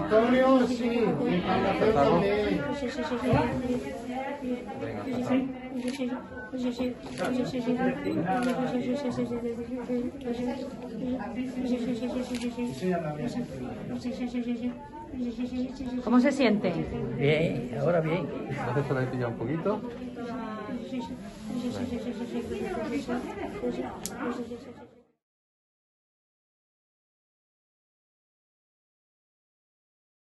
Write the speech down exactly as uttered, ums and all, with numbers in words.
Antonio, sí. también. ¿Cómo se siente? Bien, ahora bien. Haces la letilla un poquito. Sí, sí, sí, sí, sí, sí, sí, sí, sí, sí, sí, sí, sí, sí, sí, sí, sí, sí.